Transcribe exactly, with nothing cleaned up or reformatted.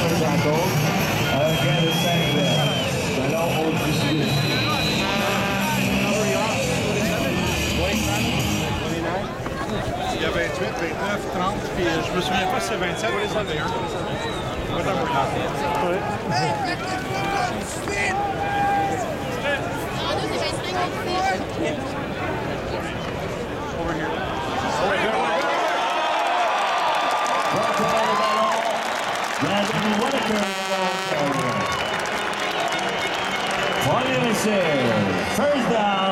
le tackle. Avec un de cinq ballon au dix-huit. Il y a vingt-huit, vingt-neuf, trente, puis je me souviens pas si c'est vingt-sept ou trente et un. What number now? Ouais. Over here. First down.